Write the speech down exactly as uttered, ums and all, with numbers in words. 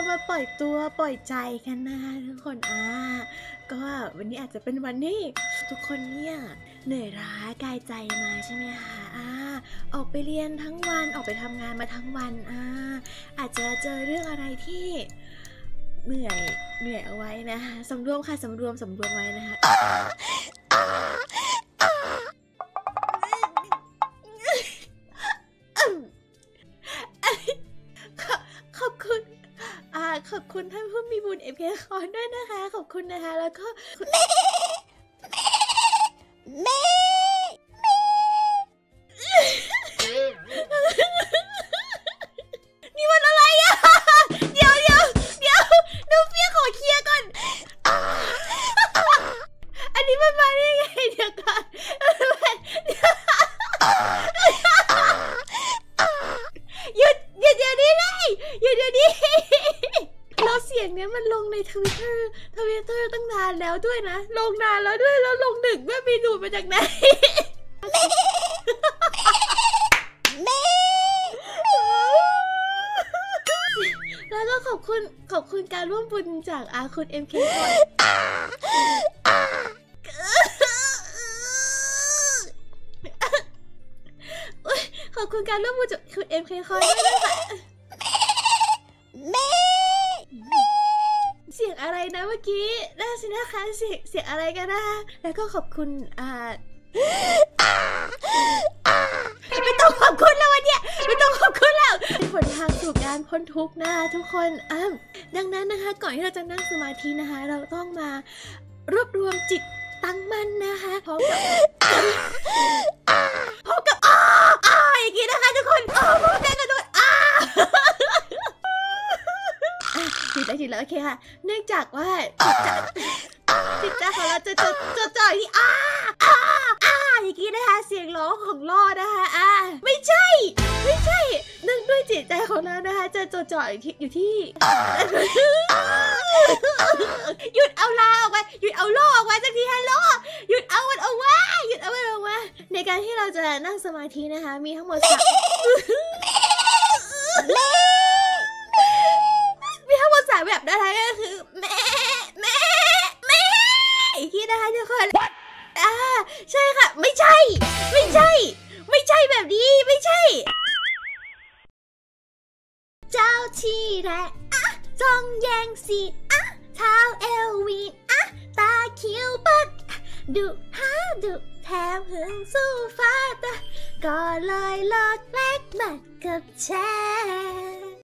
มาปล่อยตัวปล่อยใจกันนะคะทุกคนอ่าก็วันนี้อาจจะเป็นวันที่ทุกคนเนี่ยเหนื่อยล้ากายใจมาใช่ไหมคะอ่าออกไปเรียนทั้งวันออกไปทำงานมาทั้งวันอ่าอาจจะเจอเรื่องอะไรที่เหนื่อยเหนื่อยเอาไว้นะคะสำรวมค่ะสำรวมสำรวมไว้นะคะขอบคุณอ่าขอบคุณท่านผู้มีบุญเอฟเคคอนด้วยนะคะขอบคุณนะคะแล้วก็แม่แม่นี่มันอะไรอ่ะเดี๋ยวเดี๋ยวเดี๋ยวดูเฟี้ยขอเคลียร์ก่อนอันนี้มันมาได้ไงเดี๋ยวก่อนหยุดหยุดเดี๋ยวนี้เลยหยุดเดี๋ยวนี้แล้วเสียงเนี้ยมันลงในทวิตเตอร์ทวิตเตอร์ตั้งนานแล้วด้วยนะลงนานแล้วด้วยแล้วลงดึกด้วยไปดูมาจากไหนแม่แล้วก็ขอบคุณขอบคุณการร่วมบุญจากอาคุณ เอ็ม เค ก่อนขอบคุณการร่วมบุญจากคุณ เอ็ม เค คอยด้วยนะคะแม่เสียงอะไรนะเมื่อกี้น่าสินะคะเสียงเสียงอะไรกันนะแล้วก็ขอบคุณอ่าไม่ต้องขอบคุณแล้ววันเนี้ยไม่ต้องขอบคุณแล้วเป็นผลทางสู่การพ้นทุกข์นะทุกคนอ่ะดังนั้นนะคะก่อนที่เราจะนั่งสมาธินะคะเราต้องมารวบรวมจิตตั้งมั่นนะคะพร้อมกับพร้อมกับอ้าอ้าอย่างนี้นะคะทุกคนอ้าพร้อมกันกันด้วยอ้าจิตได้จิตแล้วโอเคค่ะเนื่องจากว่าจิตใจของเราจะจะจะจ่อยที่อ้าอ้าอ้าอย่างนี้นะคะเสียงร้องของล่อนะคะอ่าไม่ใช่ไม่ใช่เนื่องด้วยจิตใจของเรานะคะจะจดจ่อยอยู่ที่หยุดเอาลาออกมาหยุดเอาล่อออกมาสักทีฮัลโหลหยุดเอามันออกมาหยุดเอามันออกมาในการที่เราจะนั่งสมาธินะคะมีทั้งหมดสามมีทั้งหมดสามแบบนะคะก็คือแม่แม่แม่อีกทีนะคะทุกคนอ่าใช่ค่ะไม่ใช่ไม่ใช่ไม่ใช่แบบนี้ไม่ใช่เจ้าที่แรกอะจองแยงสีอะเท้าเอลวีนอะตาคิ้วปัดดุหาดุแถมหึงสู้ฟ้าตาก็เลยเลิกแลกบัดกับแชร์